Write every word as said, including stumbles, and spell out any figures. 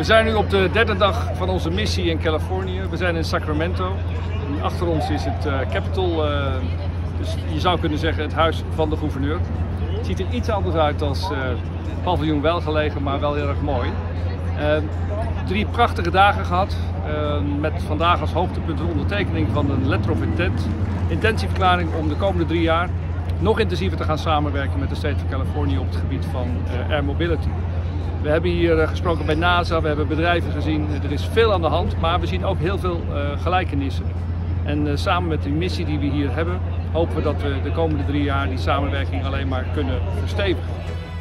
We zijn nu op de derde dag van onze missie in Californië. We zijn in Sacramento. En achter ons is het uh, Capitol, uh, dus je zou kunnen zeggen het huis van de gouverneur. Het ziet er iets anders uit als uh, paviljoen wel gelegen, maar wel heel erg mooi. Uh, drie prachtige dagen gehad, uh, met vandaag als hoogtepunt de ondertekening van een letter of intent. Intentieverklaring om de komende drie jaar nog intensiever te gaan samenwerken met de State of California op het gebied van uh, air mobility. We hebben hier uh, gesproken bij NASA, we hebben bedrijven gezien, er is veel aan de hand, maar we zien ook heel veel uh, gelijkenissen. En uh, samen met de missie die we hier hebben, hopen we dat we de komende drie jaar die samenwerking alleen maar kunnen verstevigen.